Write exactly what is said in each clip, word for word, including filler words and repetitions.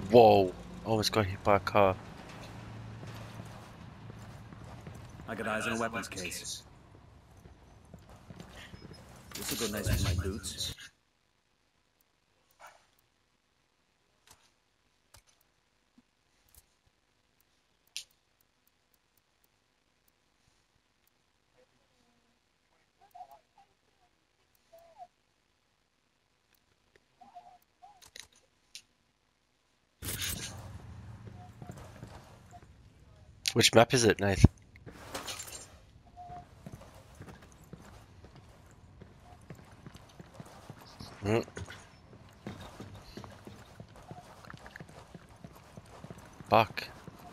Whoa! Almost got hit by a car. I got eyes on a weapons case. This will go nice with my boots. Which map is it, Nath? Mm. Fuck.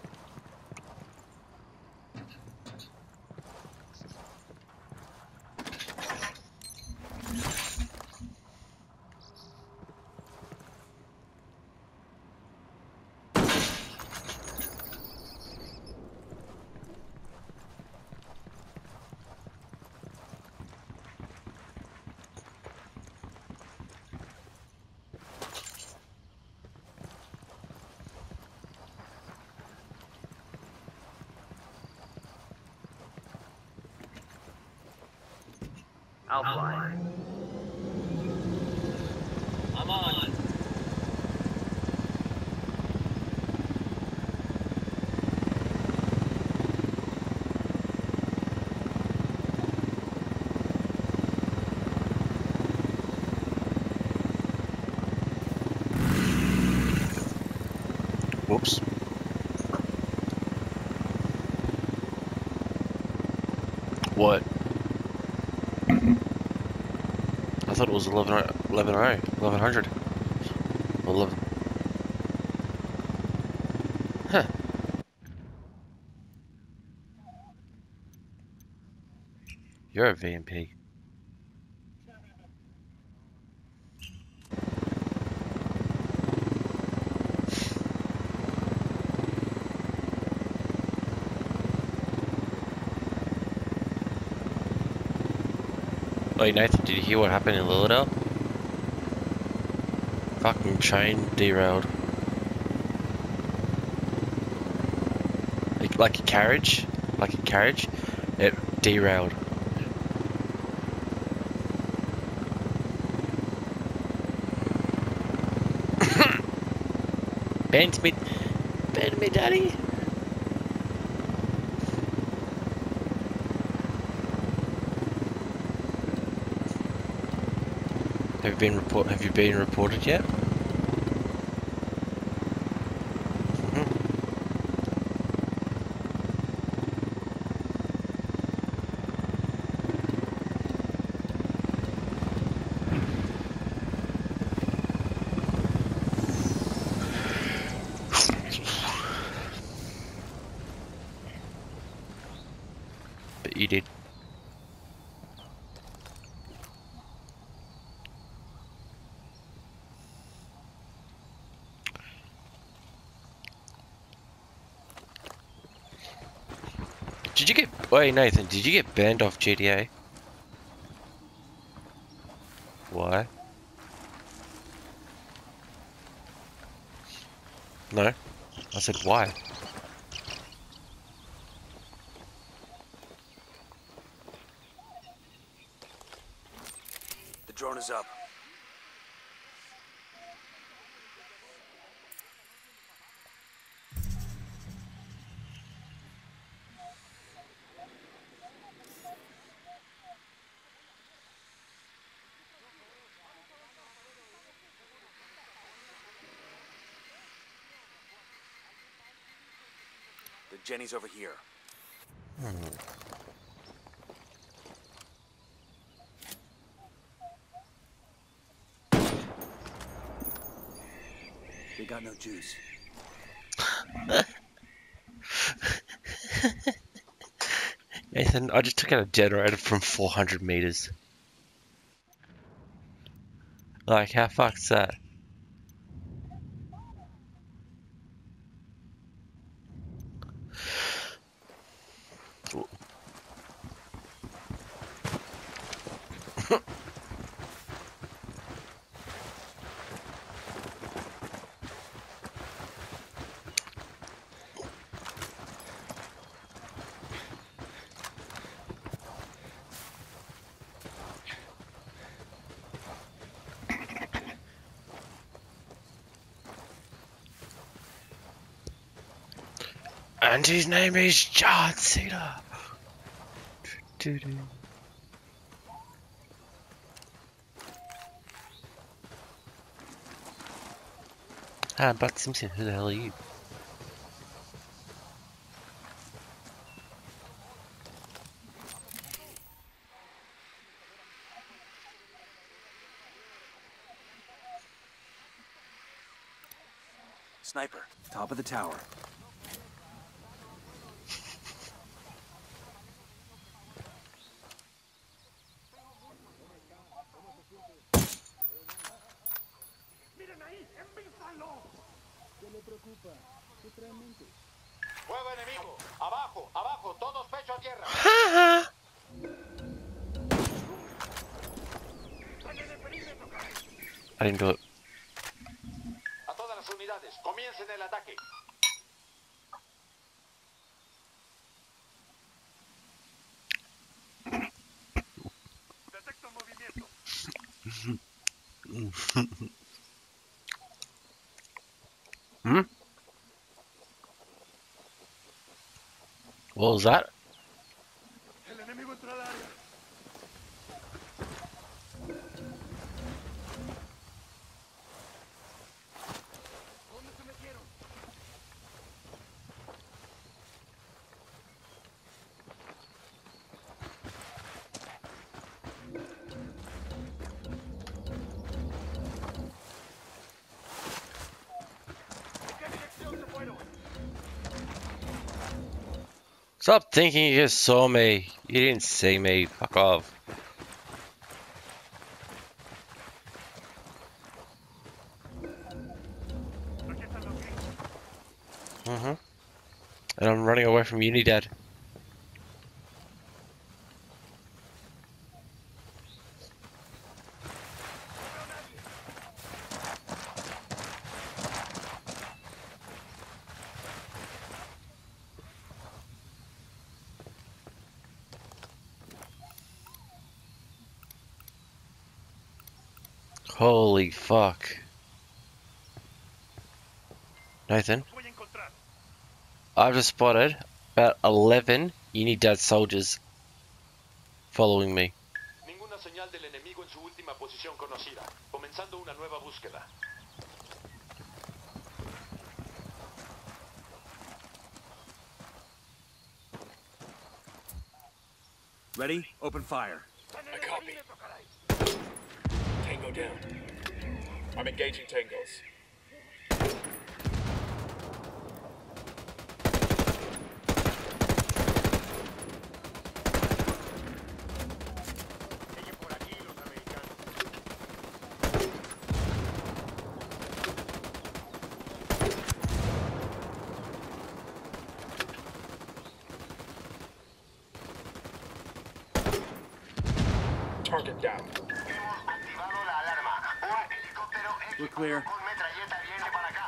I'll fly. I'm on. Whoops. What? I thought it was eleven eleven oh, eleven hundred. eleven. Huh. You're a V M P. Wait, Nathan, did you hear what happened in Lilydale? Fucking train derailed. Like, like a carriage? Like a carriage? It derailed. Bend me. Bend me, daddy. Have you been report? Have you been reported yet? Mm-hmm. But you did. Did you get? Wait, Nathan. Did you get banned off G T A? Why? No. I said why. The drone is up. The Jenny's over here. Hmm. They got no juice. Nathan, I just took out a generator from four hundred meters. Like, how fuck's that? And his name is John Cena. Doo-doo. Ah, Bart Simpson, who the hell are you? Sniper, top of the tower. Fuego enemigo. Abajo, abajo, todos pecho a tierra. I didn't do it. A todas las unidades, comiencen el ataque. Detecto movimiento. Hmm? What was that? El enemigo entra al área. ¿Dónde se metieron? ¿En qué dirección se fueron? Stop thinking you just saw me. You didn't see me. Fuck off. Aquí están los gringos. Mm-hmm. And I'm running away from Unidad. Holy fuck. Nathan, Los voy a encontrar. I've just spotted about eleven Unidad soldiers following me. Ninguna señal del enemigo en su última posición conocida. Comenzando una nueva búsqueda. Ready? Open fire. I copy. Tango down. I'm engaging tangos. Siguen por aquí los americanos. Target down. Hemos activado la alarma. Un helicóptero We're clear. con metralleta viene para acá.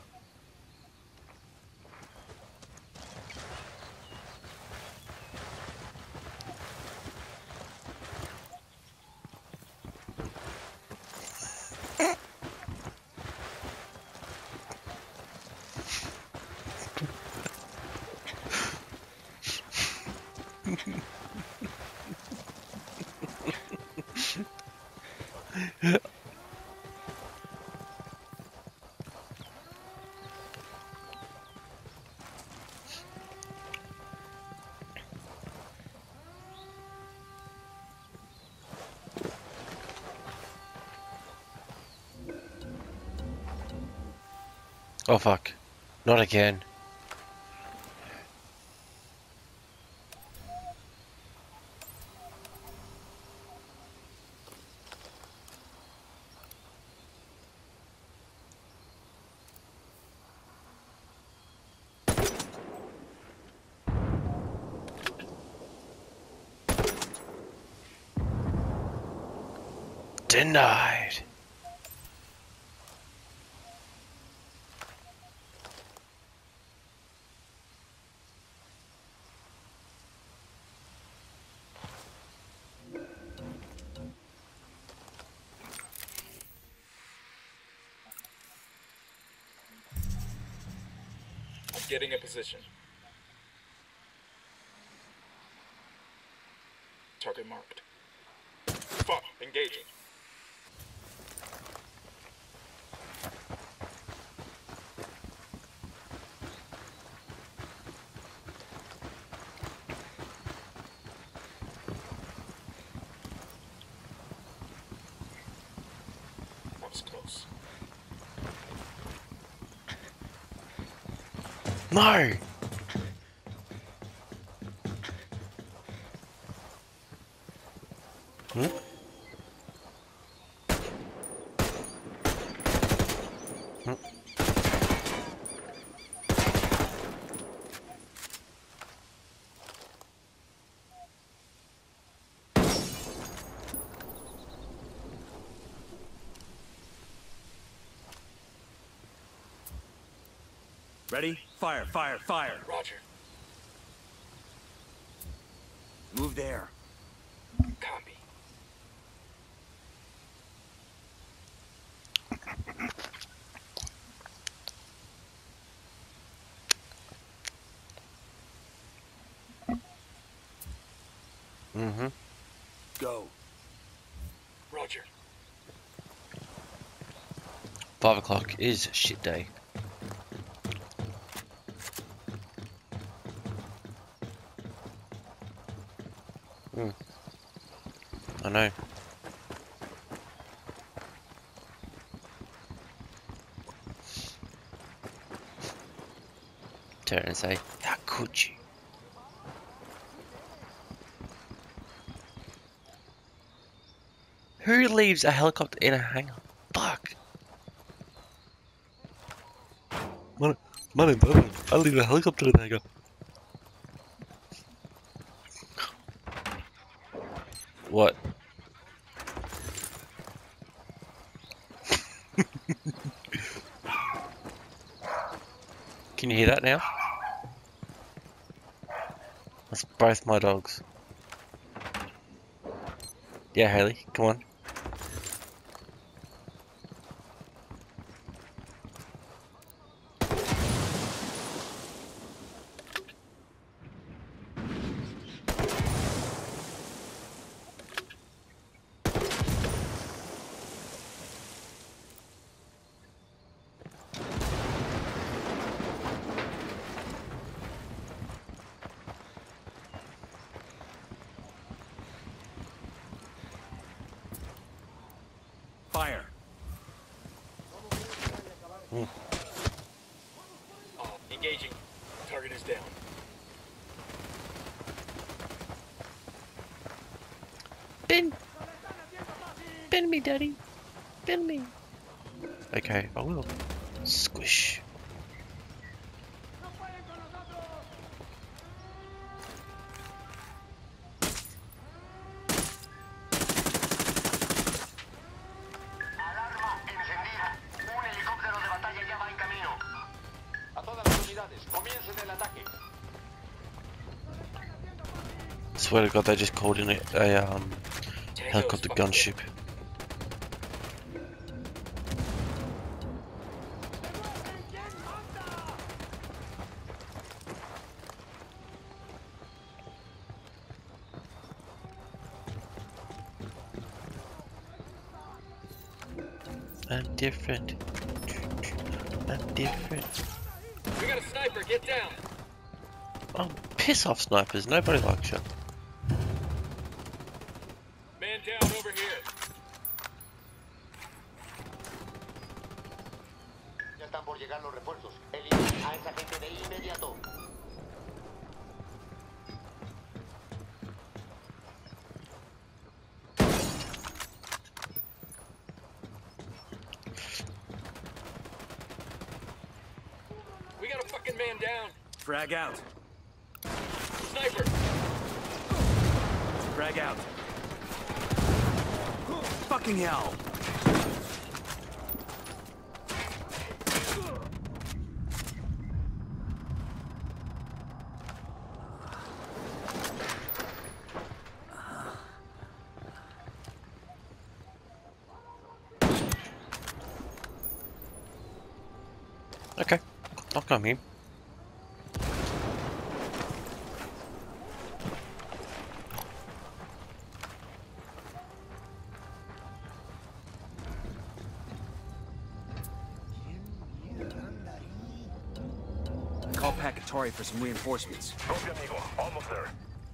Oh fuck. Not again. Denied. I'm getting a position. Target marked. Fuck, engaging. That was close. No! Hmm? Hmm? Ready? Fire, fire, fire. Roger. Move there. Copy. Mm-hmm. Go. Roger. Five o'clock is shit day. Hmm. I know. Turn and say, how could you? Who leaves a helicopter in a hangar? Fuck. My, my name's Owen. I leave a helicopter in a hangar. What? Can you hear that now? That's both my dogs. Yeah, Haley, come on. Fire. Mm. Uh, engaging. Target is down. Bend! Bend me, daddy. Bend me. Okay, I will. Squish. Alarma encendida. Un helicóptero de batalla ya va en camino. A todas las unidades, comiencen el ataque. Swear to God, they just called in a, a um, helicopter gunship. I'm different. I'm different. We got a sniper, get down! Oh, piss off, snipers. Nobody likes you. Man down over here. Ya están por llegar los refuerzos. Eliminen a esa gente de inmediato. We got a fucking man down. Frag out. Sniper! Frag out. Fucking hell. Okay, I'll come here. Contact Atari for some reinforcements. Copy, amigo. Almost there.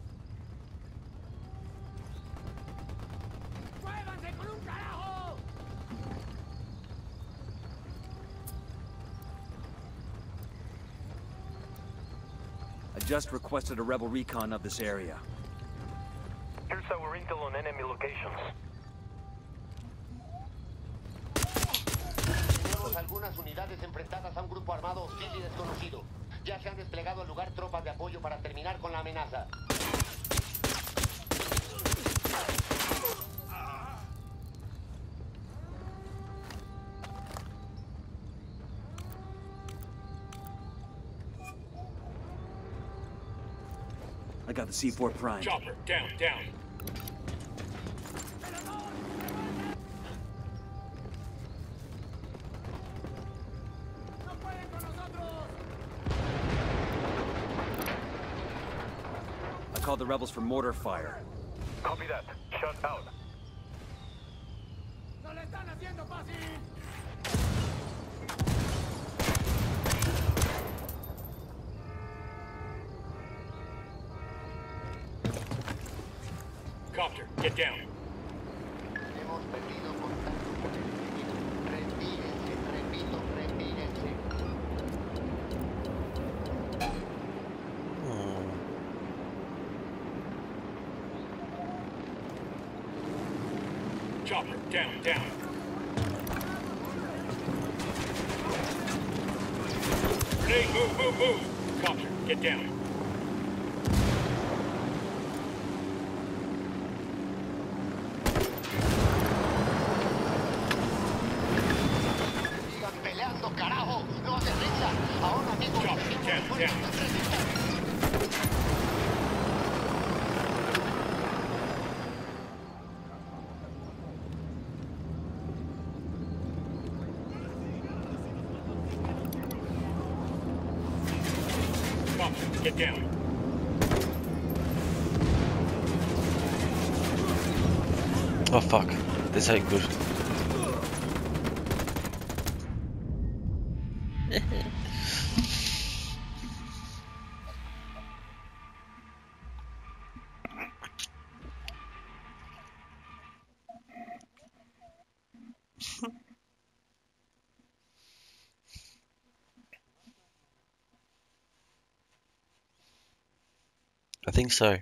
I just requested a rebel recon of this area. Here's our intel on enemy locations. Tenemos algunas unidades enfrentadas a un grupo armado hostil y desconocido. Ya se han desplegado al lugar tropas de apoyo para terminar con la amenaza. I got the C four Prime. Chopper, down, down. I called the rebels for mortar fire. Copy that. Shut out. Copter, get down. Hemos perdido contacto con el enemigo. Retírense, repito, retírense. Chopper, down, down. Hey, move, move, move. Copter, get down. Sigan peleando, carajo. No se rindan. Ahora mismo Chopper, tenemos down, refuerzos down. de resistencia. Copter, get down. Oh fuck, this ain't good. I think so.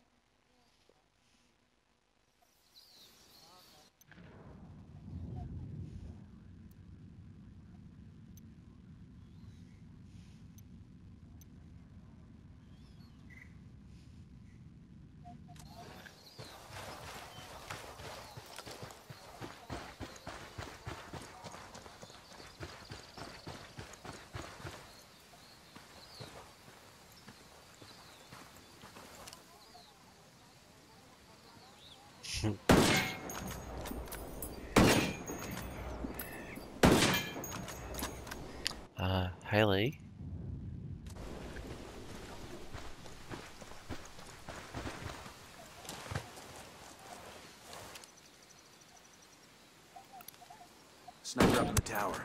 uh, Haley. Sniper up in the tower.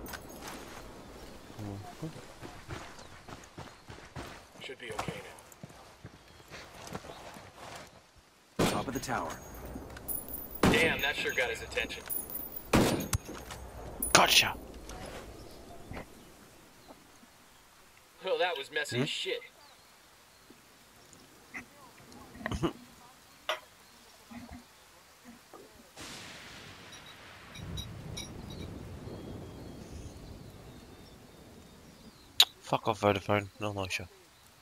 Should be okay Top of the tower. now. Damn, that sure got his attention. Gotcha. Well, that was messy Hmm? as shit. Fuck off Vodafone. No like you.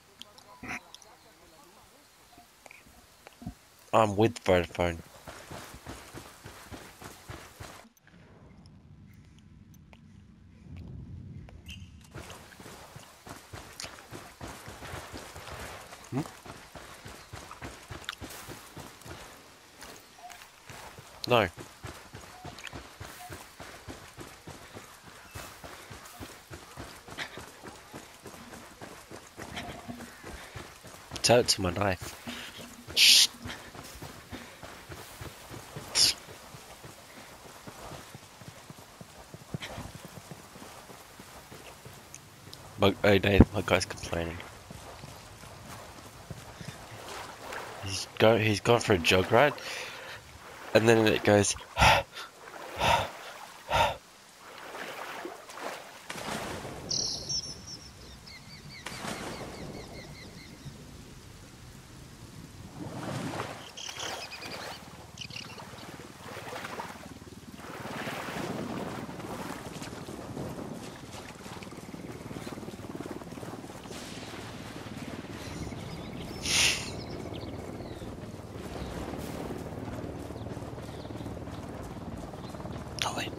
I'm with Vodafone. Hmm? No. Tell it to my knife. Shh. My, hey Nathan, my guy's complaining. He's go he's gone for a jog ride, and then it goes. Dolly.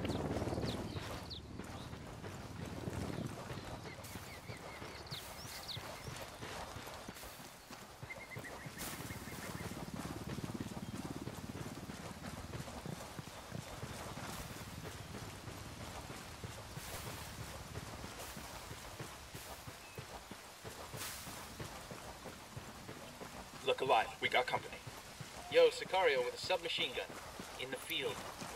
Look alive, we got company. Yo, Sicario with a submachine gun. In the field.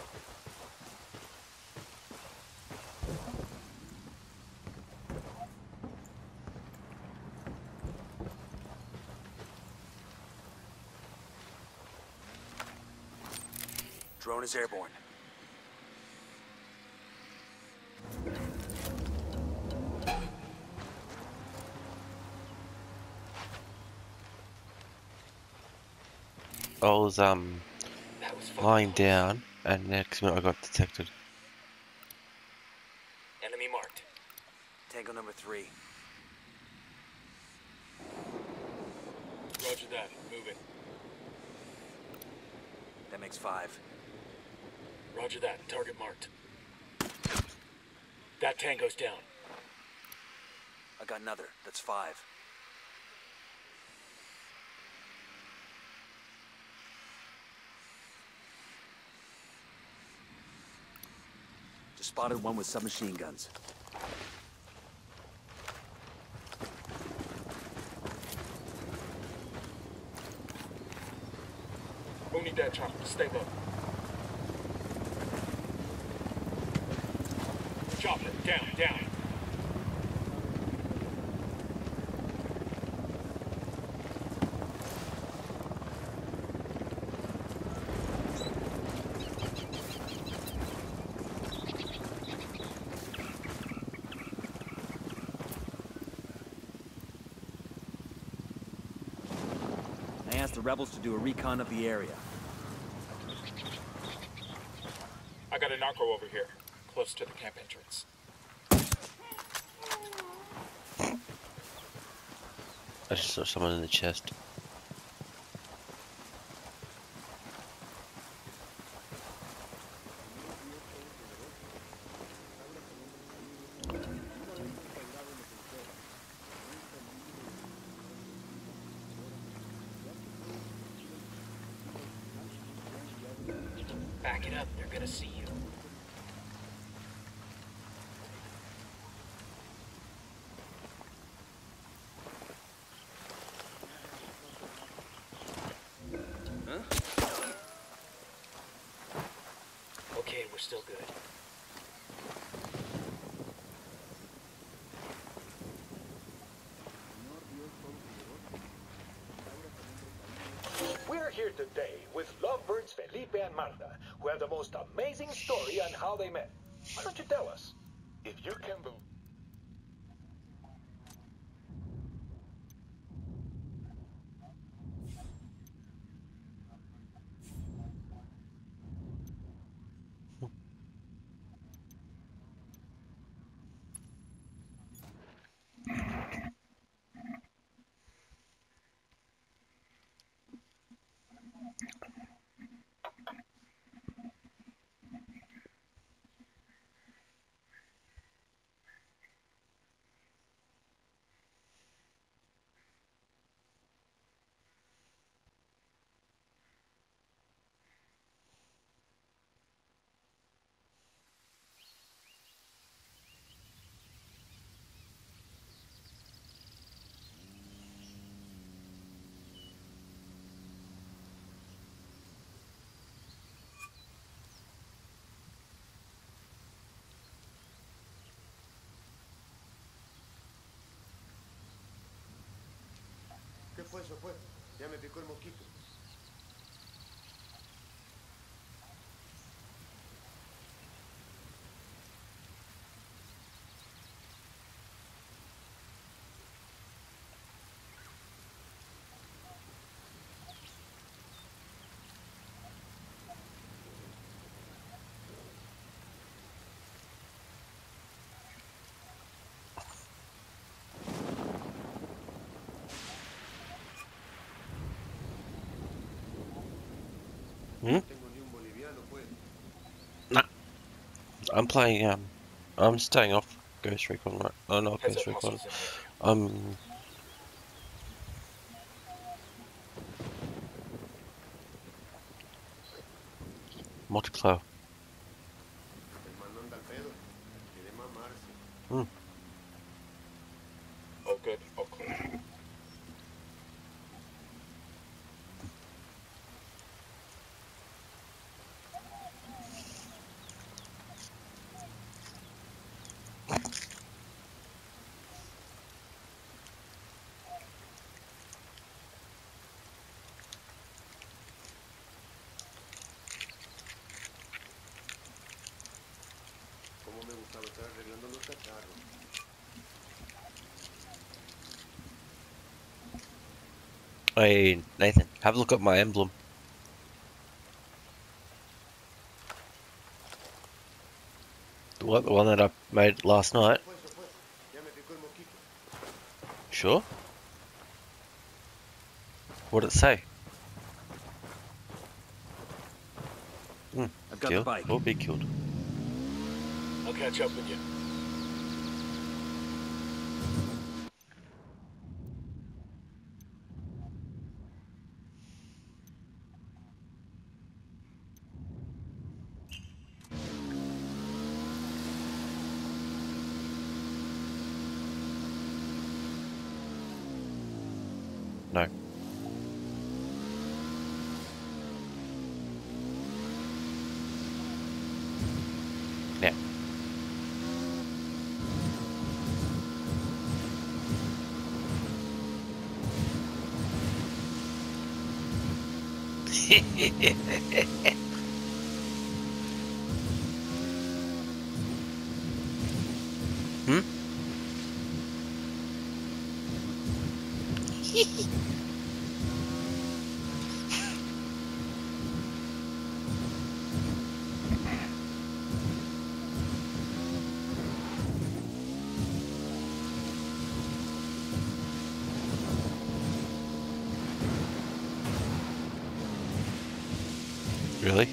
Drone is airborne. I was um That was fun. lying down, and next minute I got detected. Enemy marked. Tango number three. Roger that. Moving. That makes five. Roger that. Target marked. That tango's down. I got another. That's five. Just spotted one with submachine guns. Who need that chopper? Stay low. Chopper, down, down. I asked the rebels to do a recon of the area. I got a narco over here, close to the camp entrance. I just saw someone in the chest. Back it up, they're gonna see you. Okay, we're still good. We're here today with lovebirds Felipe and Marta, who have the most amazing story on how they met. Why don't you tell us? If you can believe. fue, eso fue. Ya me picó el mosquito. Hmm? No tengo ni un boliviano, pues. I'm playing, um, I'm staying off Ghost Recon, right? Oh, not Heads Ghost up, Recon. hostiles in here. Um, multiplayer. El man no anda al pedo. Quiere mamarse. All good, all clear. Cómo me gustaba estar arreglando los cacharros. Hey, Nathan, have a look at my emblem. The one, the one that I made last night. Fue, eso fue. Ya me picó el mosquito. Sure? What did it say? Hmm, I've got kill the bike. or be killed. I'll catch up with you. No. Yeah. Hmm? Really?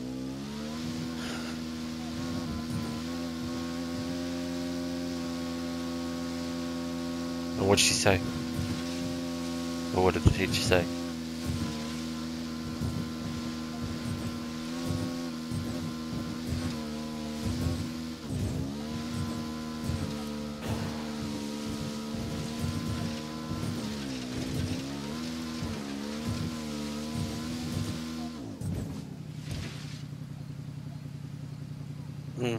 And what did she say? Or what did the teacher say? Hmm.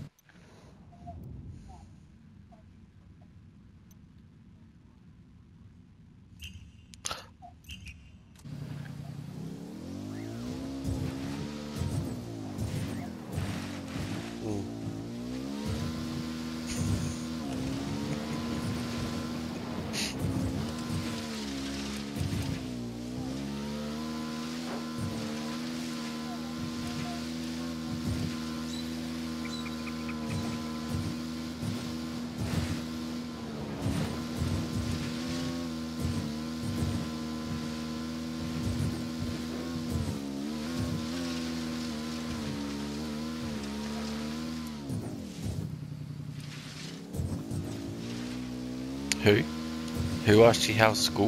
Hmm. Who? Who asked you how's school?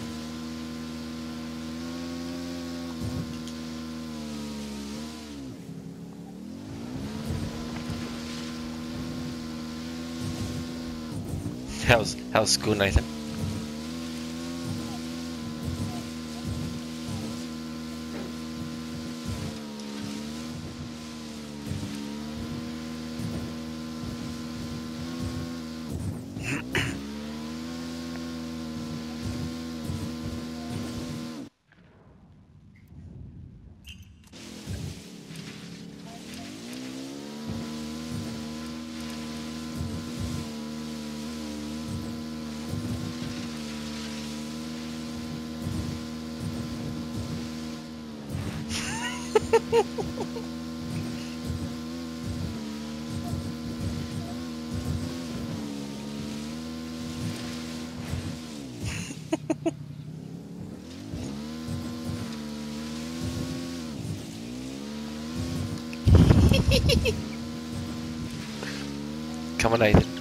How's how's school, Nathan? Come on, Nathan.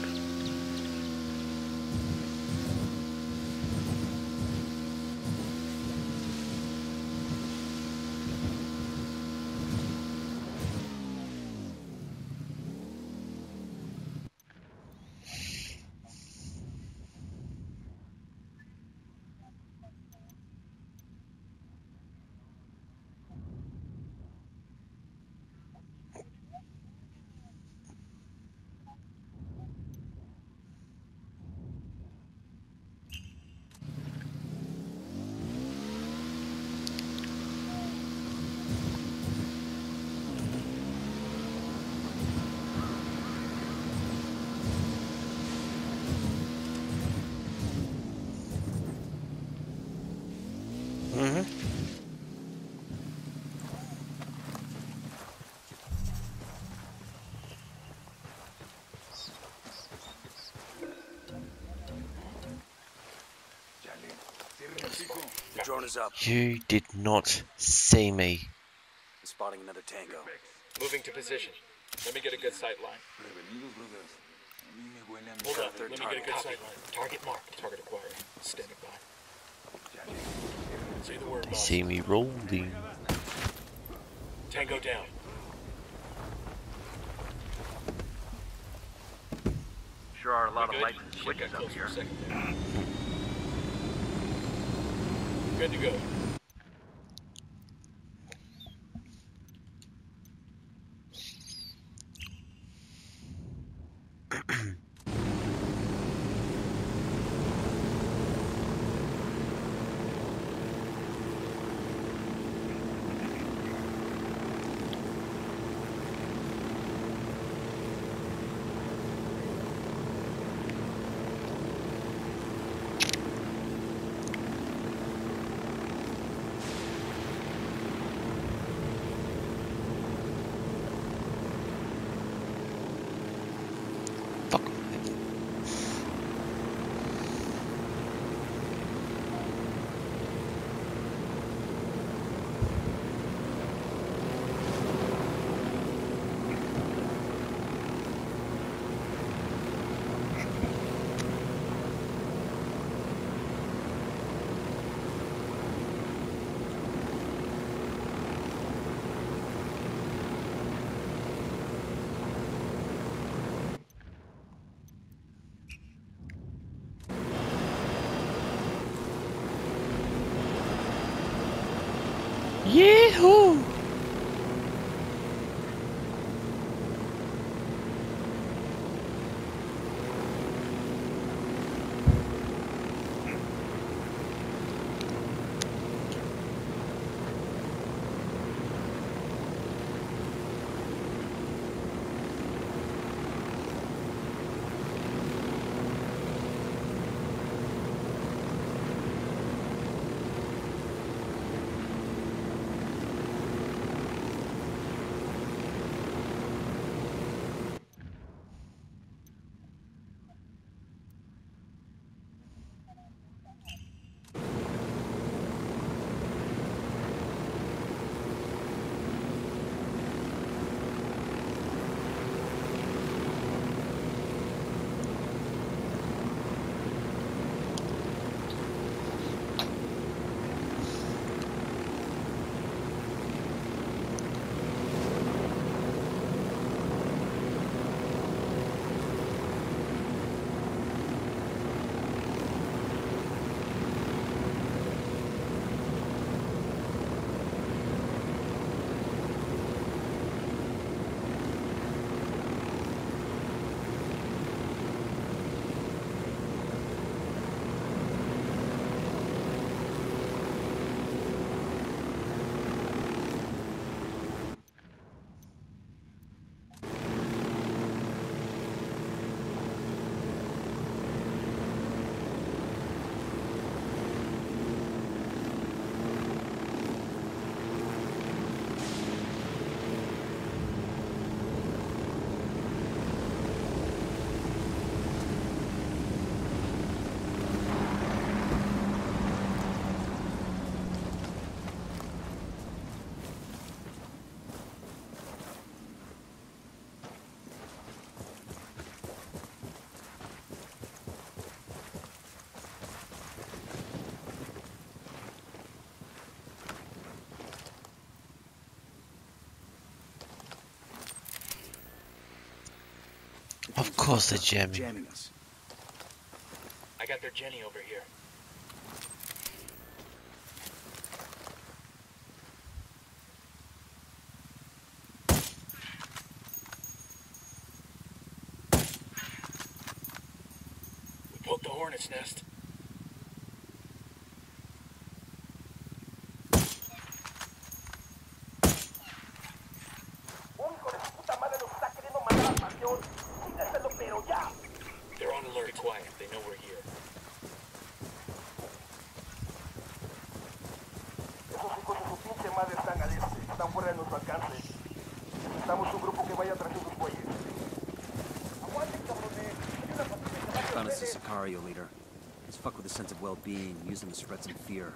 Mm-hmm. The drone is up. You did not see me. Spotting another tango. Moving to position. Let me get a good sight line. Hold on, let me get a good sight line. Target marked. Target acquired. Standing by. Say the word, They boss. see me rolling. Tango down. Sure are a lot of Good? lights and Shit, switches got up close for here. a second there. Good to go. things Of course they're are jamming. jamming us. I got their Jenny over here. We built the hornet's nest. They're on alert. Be quiet. They know we're here. Esos hijos de su pinche madre están al este. Están fuera de nuestro alcance. Necesitamos un grupo que vaya tras esos bueyes. Aguanten, cabrones. Hay una patrulla que va a Found us a ustedes. Sicario leader. Let's fuck with a sense of well-being, use them to spread some fear.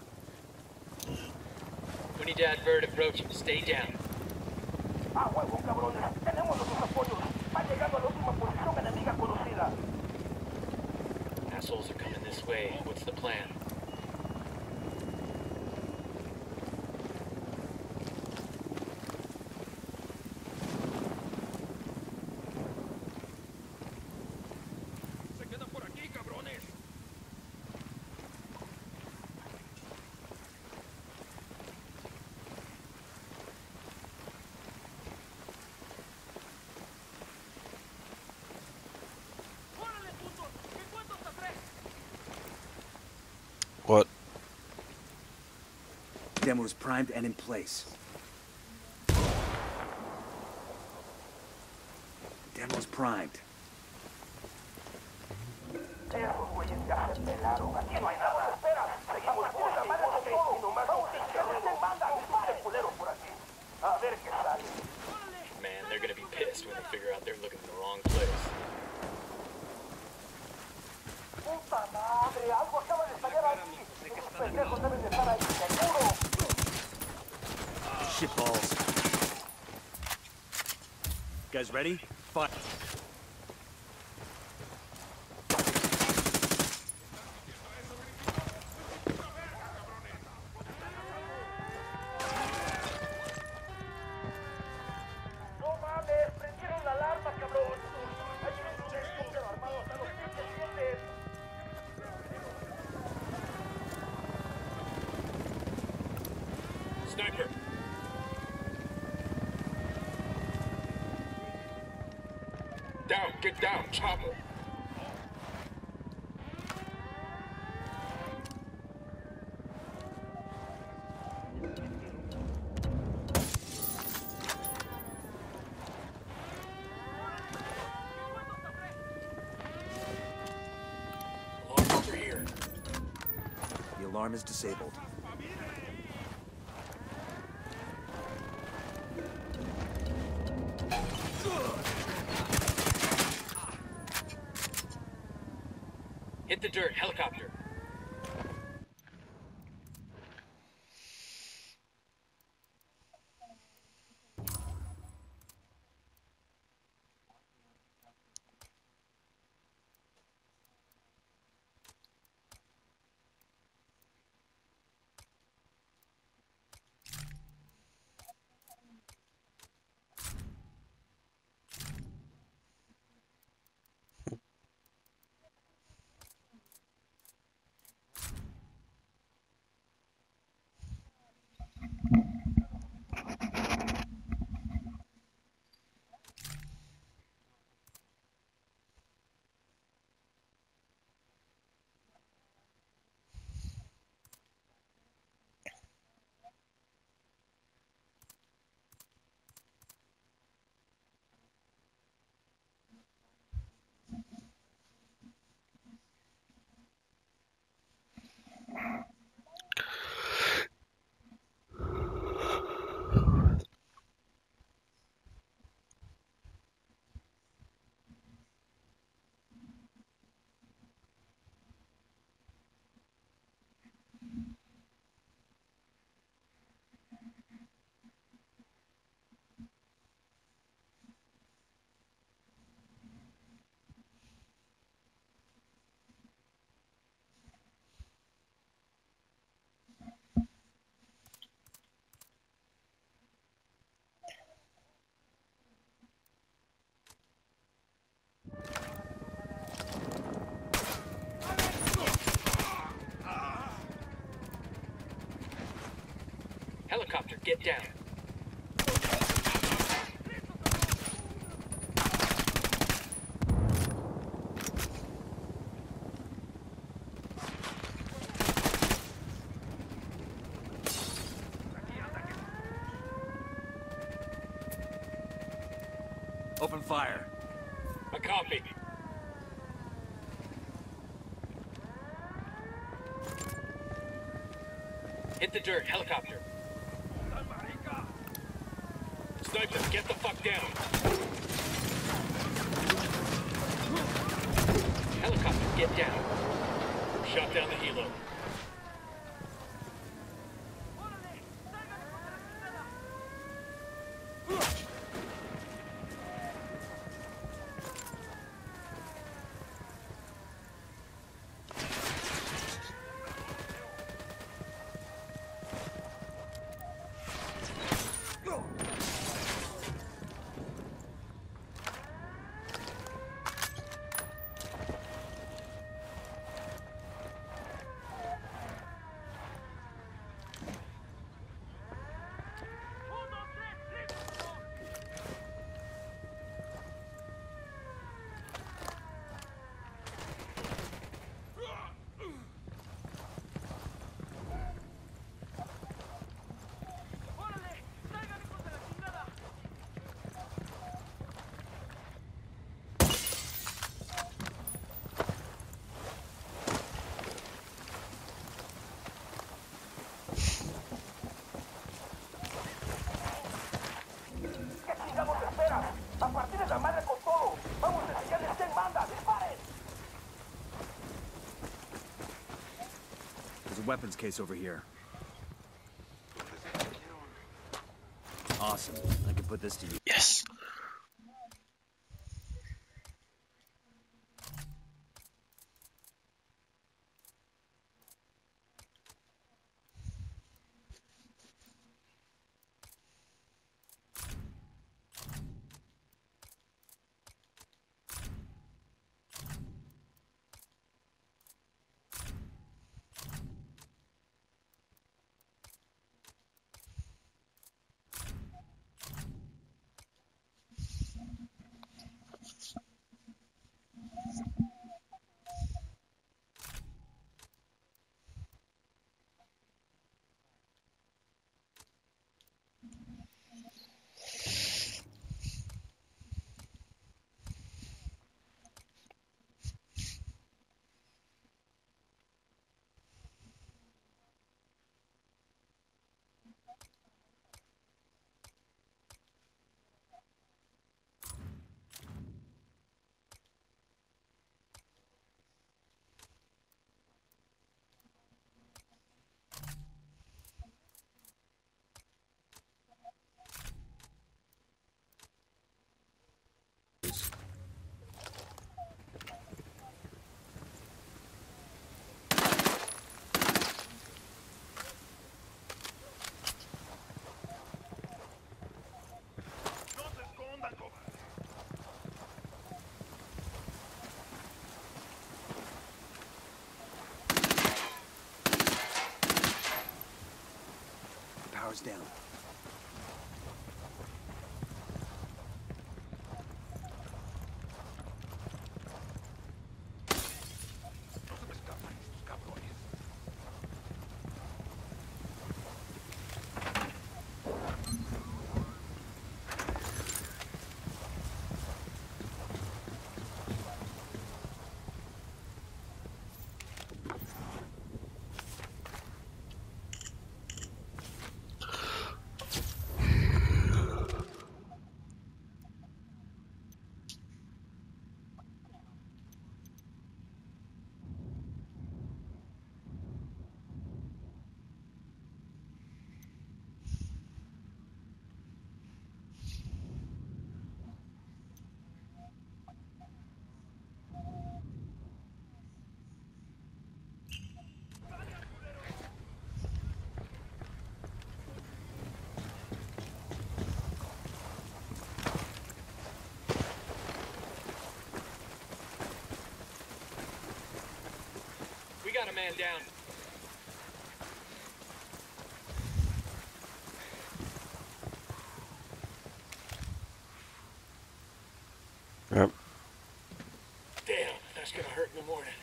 Unidad Verde approaching. Stay down. Ah, huevo, cabrones. Tenemos nuestros apoyos. Va llegando a la última posición enemiga conocida. Assholes are coming this way. What's the plan? Se quedan por aquí, cabrones. What? Demo is primed and in place. Demo is primed. Esos güeyes ya se pelaron. Aquí no hay nada. Espera. Seguimos puta madre con todo. Y nomás un pinche reno manda un pinche culero por aquí. A ver qué sale. Man, they're gonna be pissed when they figure out they're looking in the wrong place. Puta madre. Algo acaba de estallar aquí. Esos pendejos deben de estar ahí seguro. Shitballs. Guys ready? Fire. No mames. Prendieron la alarma, cabrón. Hay unos estúpidos armados a los pinches dientes. Sniper! Down! Get down! Chopper! Alarm over here. The alarm is disabled. Hit the dirt. Helicopter. helicopter, get down. Open fire. A copy. Hit the dirt, helicopter. Sniper, get the fuck down. Helicopter, get down. Shot down the helo. There's a weapons case over here. Awesome. I can put this to use. Yes. Power's down. We got a man down. Yep. Damn, that's gonna hurt in the morning.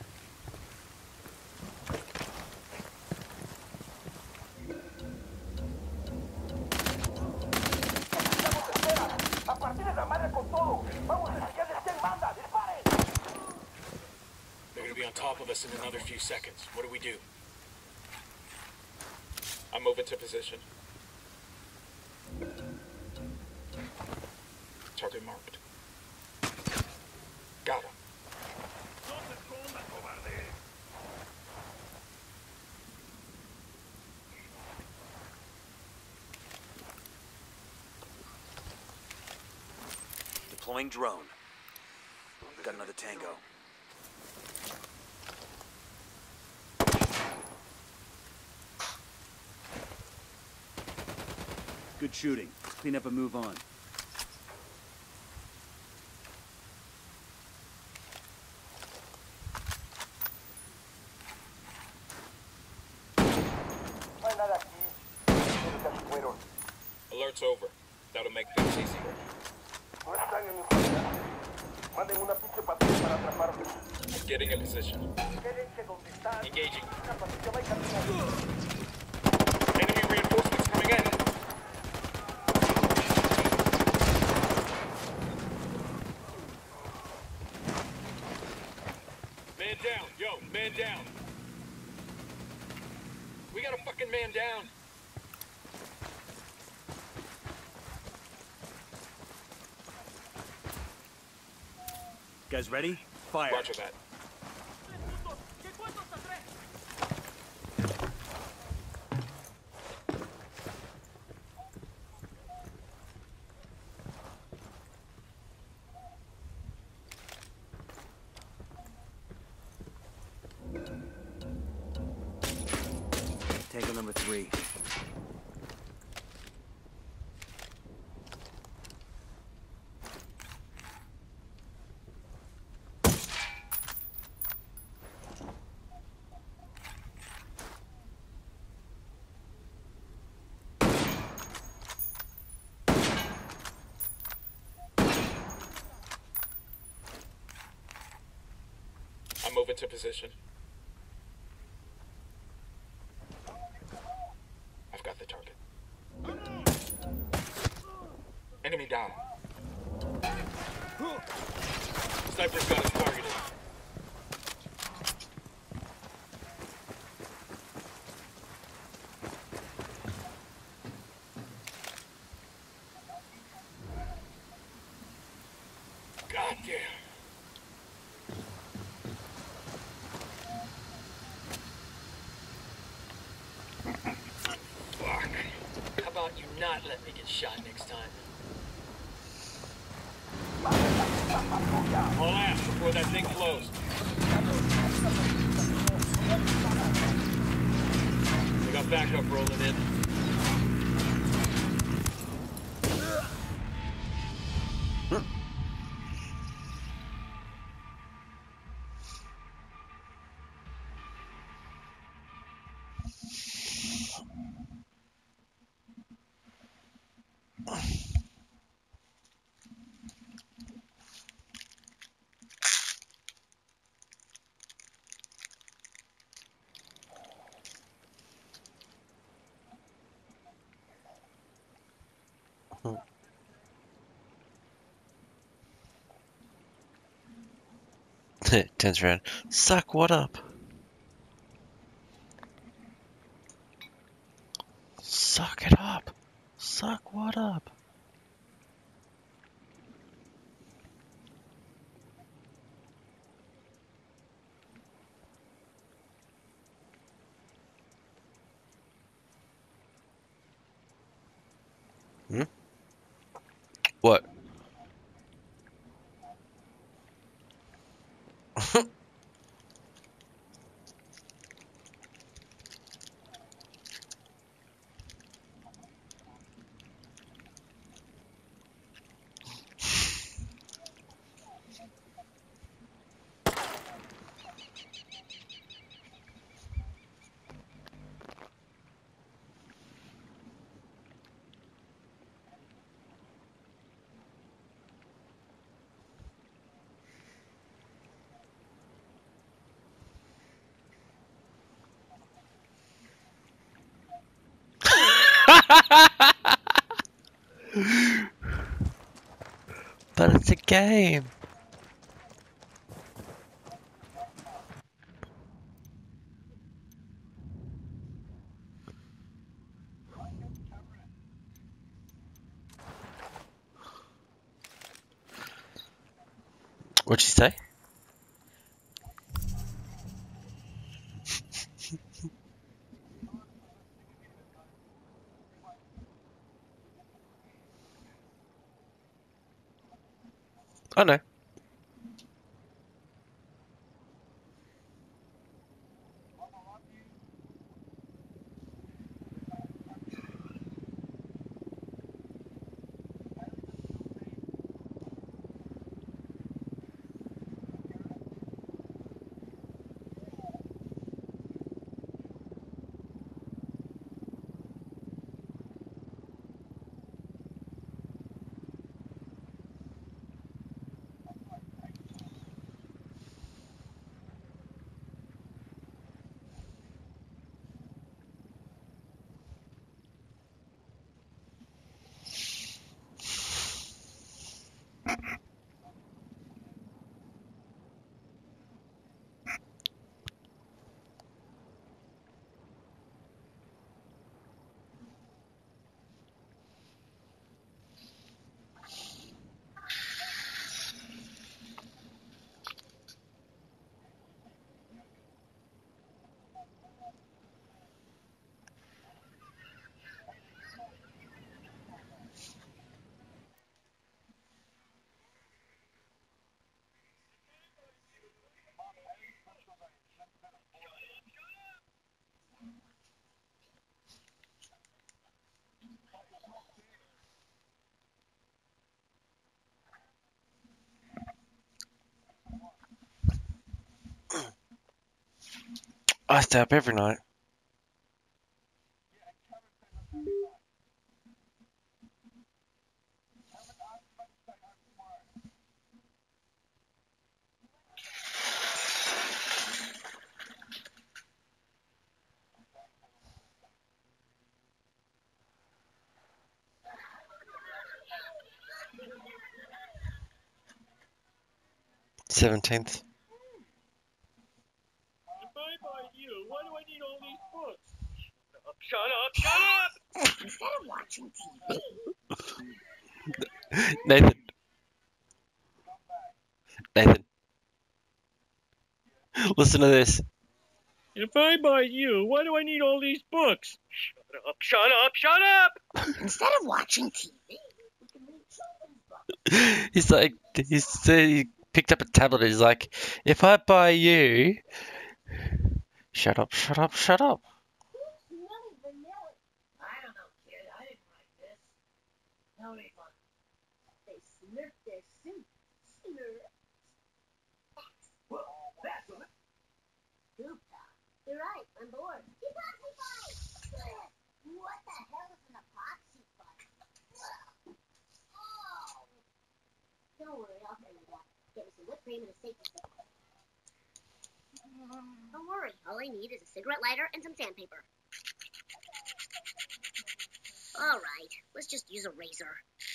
A partir de la madre con todo. Vamos a enseñarles quién manda. ¡Disparen! They're gonna be on top of us in another few seconds. What do we do? I'm moving to position. Target marked. Got him. Deploying drone. Got another tango. Good shooting. Let's clean up and move on. No hay nada aquí. Ustedes ya se fueron. Alert's over. That'll make things easier. No están en nuestra casa. Manden una pinche patrulla para atraparlos. Getting in position. Quédense donde están. Engaging. Una patrulla va a caminar. Enemy reinforcements coming in. Man down. Yo, man down. We got a fucking man down. Guys ready? Fire. Roger that. Tango number three. I'm moving to position. I've got the target. Enemy down. Sniper's got us targeted. God damn. Fuck. How about you not let me get shot next time? All ass before that thing blows. We got backup rolling in. Turns around. Suck, what up? Suck it up. Suck, what up? Hmm? What? But it's a game. What'd you say? Oh no. I stay up every night. Seventeenth. If I buy you, why do I need all these books? Shut up, shut up! Instead of watching T V. Nathan. Nathan. Listen to this. If I buy you, why do I need all these books? Shut up, shut up, shut up! Instead of watching T V. He's like, he said he picked up a tablet. He's like, if I buy you, shut up, shut up, shut up. I don't know, kid. I didn't write this. No, they fun. They slurped their soup. Slurp. Well, that's a soup, pal. You're right. I'm bored. Epoxy pipe! What the hell is an epoxy pipe? Oh. Don't worry, I'll tell you that. Get me some whipped cream and a safety stick. Don't worry, all I need is a cigarette lighter and some sandpaper. All right, let's just use a razor.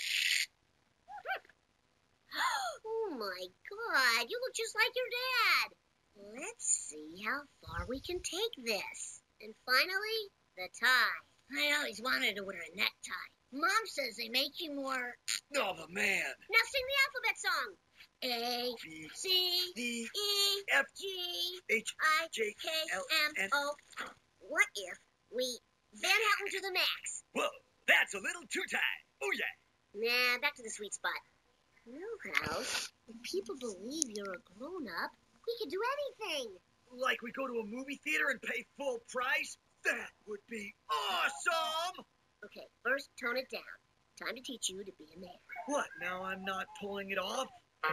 Oh my God, you look just like your dad. Let's see how far we can take this. And finally, the tie. I always wanted to wear a necktie. Mom says they make you more... Oh, the man. Now sing the alphabet song. A, B, C, D, E, F, G, H, I, J, K, L, M, N. O. What if we Van Houten to the max? Whoa, that's a little too tight. Oh, yeah. Nah, back to the sweet spot. Milhouse, if people believe you're a grown-up, we can do anything. Like we go to a movie theater and pay full price? That would be awesome! Okay, first tone it down. Time to teach you to be a man. What, now I'm not pulling it off?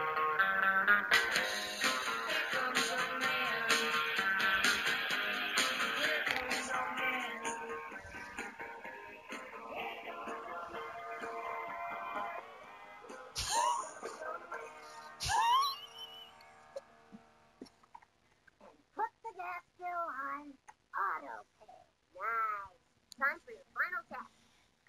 Put the gas still on auto pay. Nice. Time for your final test.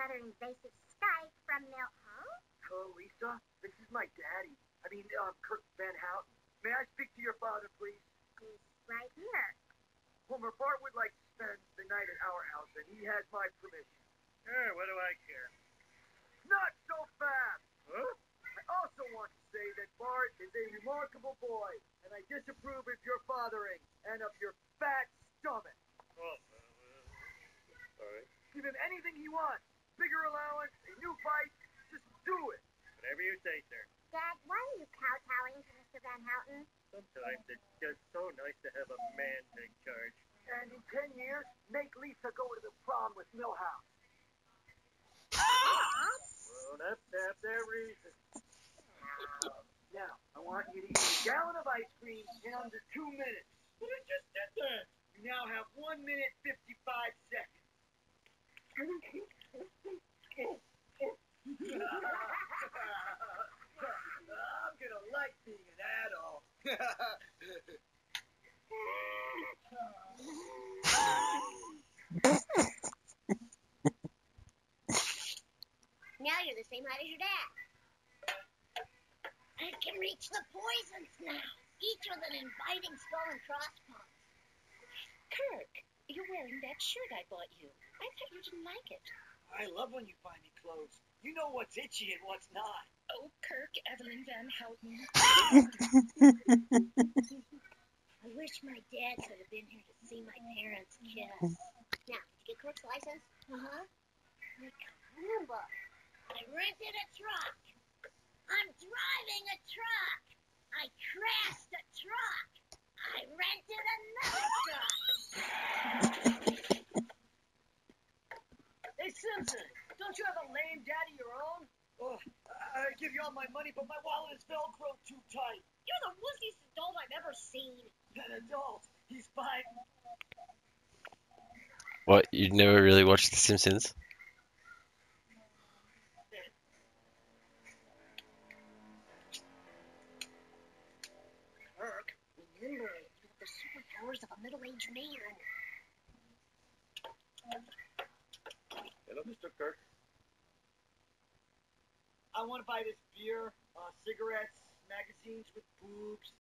rather invasive Skype from Milhouse? Hello, Lisa. This is my daddy. I mean, um, Kirk Van Houten. May I speak to your father, please? He's right here. Homer, Bart would like to spend the night at our house, and he has my permission. Sure, what do I care? Not so fast! Huh? I also want to say that Bart is a remarkable boy, and I disapprove of your fathering and of your fat stomach. Oh, uh, sorry. Give him anything he wants. Bigger allowance, a new bike, just do it. Whatever you say, sir. Dad, why are you kowtowing to Mister Van Houten? Sometimes it's just so nice to have a man take charge. And in ten years, make Lisa go to the prom with Milhouse. Grown-ups have their reasons. Now, I want you to eat a gallon of ice cream in under two minutes. But I just did that. You now have one minute fifty-five seconds. I'm gonna like being an adult. Now you're the same height as your dad. I can reach the poisons now, each with an inviting skull and crossbones. Kirk, you're wearing that shirt I bought you. I thought you didn't like it. I love when you find me clothes. You know what's itchy and what's not. Oh, Kirk, Evelyn Van Houten. I wish my dad could have been here to see my parents kiss. Now, did you get Kirk's license? Uh-huh. I can't remember. I rented a truck. I'm driving a truck. I crashed a truck. I rented another truck. Hey, Simpson, don't you have a lame daddy of your own? Oh, I give you all my money, but my wallet is Velcro too tight. You're the wussiest adult I've ever seen. An adult. He's fine. What? You never really watched The Simpsons? Kirk, remember, you have the superpowers of a middle-aged man. Hello, Mister Kirk. I want to buy this beer, uh, cigarettes, magazines with boobs,